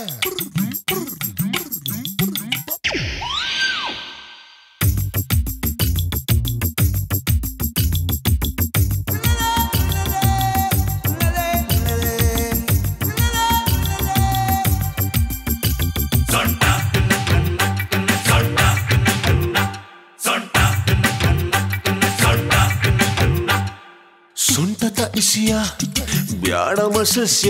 Sontada Vishya, V.Nagendra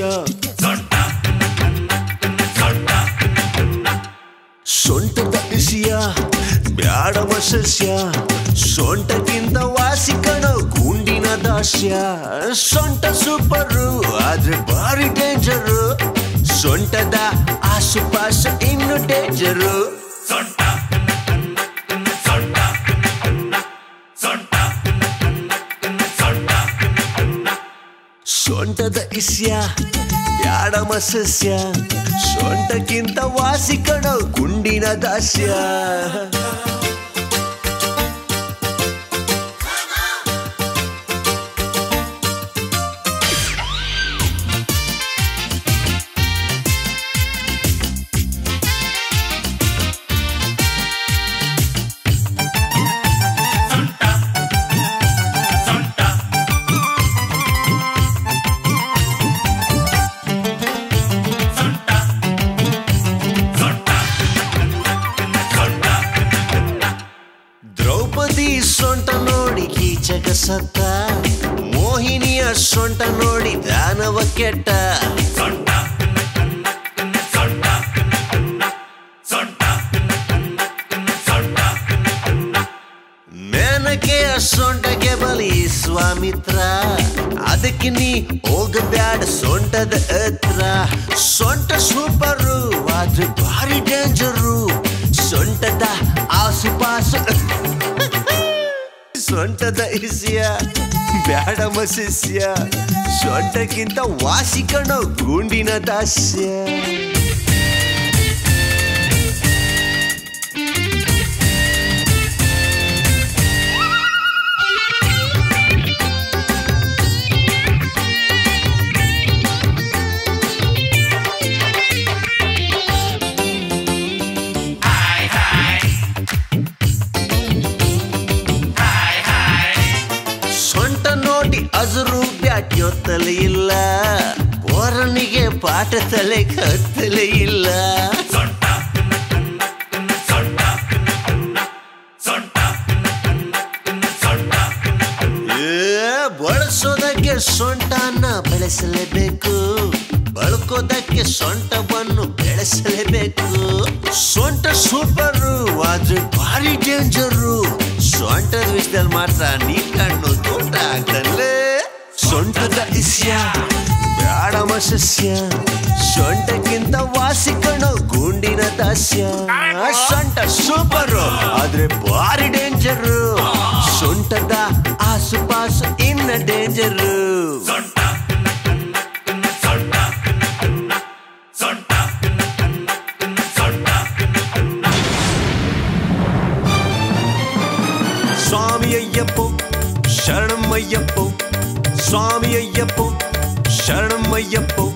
Sontada Vishya, V.Nagendra ಸೊಂಟಕ್ಕಿಂತ ವಾಸಿಕಣ ಗುಂಡಿನ ದಾಸ್ಯ ಸೊಂಟ super ಆದ್ರೆ ಭಾರಿ ಡೇಂಜರು ಸೊಂಟದ ಆಸುಪಾಸ ಇನ್ನು ಡೇಂಜರು ಸೊಂಟದ ಇಸ್ಯ ಬ್ಯಾಡಮ ಸಸ್ಯ ಸೊಂಟಕ್ಕಿಂತ ವಾಸಿಕಣ ಗುಂಡಿನ ದಾಸ್ಯ ಸೊಂಟ ನೋಡಿ ಕೀಚಕ ಸತ್ತ ಮೋಹಿನಿಯ ಸೊಂಟ ನೋಡಿ ದಾನವ ಕೆಟ್ಟ ಮೇನಕೆಯ ಸೊಂಟಕ್ಕೆ ಬಲಿ ಸ್ವಾಮಿತ್ರ ಅದಕ್ಕೆ ನೀ ಹೋಗಬ್ಯಾಡ ಸೊಂಟದ ಹತ್ರ ಸೊಂಟ ಸೂಪರು ಆದ್ರೆ ಭಾರಿ ಡೇಂಜರು ಸೊಂಟದ ಆಸುಪಾಸ ಸೊಂಟದ ಇಸ್ಯ ಬ್ಯಾಡಮ ಶಿಷ್ಯ ಸೊಂಟಕ್ಕಿಂತ ವಾಸಿಕಣ ಗುಂಡಿನ ದಾಸ್ಯ ಅಜರು ಬ್ಯಾಟ್ಯೋತ್ತಲೇ ಇಲ್ಲ ಪೋರನಿಗೆ ಪಾಠ ತಲೆ ಕತ್ತಲೇ ಇಲ್ಲ ಬಳಸೋದಕ್ಕೆ ಸೊಂಟನ ಬೆಳೆಸಲೇಬೇಕು ಬಳಕೋದಕ್ಕೆ ಸೊಂಟವನ್ನು ಬೆಳೆಸಲೇಬೇಕು ಸೊಂಟ ಸೂಪರು ಆದ್ರೆ ಭಾರಿ ಡೇಂಜರು ಸೊಂಟದ ವಿಷಯದಲ್ಲಿ ಮಾತ್ರ ನೀ ಕಣ್ಣು ತೋಟ ಆಗ್ತಲ್ಲೇ ಸೊಂಟದ ಇಸ್ಯ ಬ್ಯಾಡಮ ಸಸ್ಯ ಸೊಂಟಕ್ಕಿಂತ ವಾಸಿಕಣ ಗುಂಡಿನ ದಾಸ್ಯ ಸೊಂಟ ಸೂಪರು ಆದ್ರೆ ಭಾರಿ ಡೇಂಜರು ಸೊಂಟದ ಆಸುಪಾಸ ಇನ್ನ ಡೇಂಜರು ಸ್ವಾಮಿ ಅಯ್ಯಪ್ಪೋ ಶರಣಮಯ್ಯಪ್ಪೋ ಸ್ವಾಮಿ ಅಯ್ಯಪ್ಪೋ ಶರಣಮಯ್ಯಪ್ಪೋ